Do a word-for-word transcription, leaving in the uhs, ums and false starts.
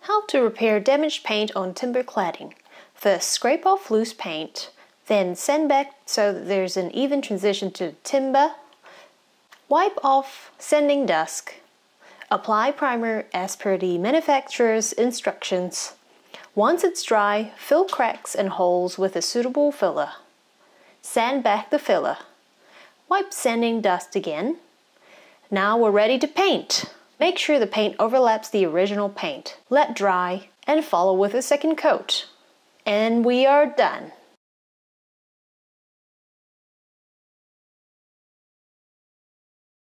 How to repair damaged paint on timber cladding. First, scrape off loose paint, then sand back so that there's an even transition to timber. Wipe off sanding dust. Apply primer as per the manufacturer's instructions. Once it's dry, fill cracks and holes with a suitable filler. Sand back the filler. Wipe sanding dust again. Now we're ready to paint. Make sure the paint overlaps the original paint. Let dry and follow with a second coat. And we are done.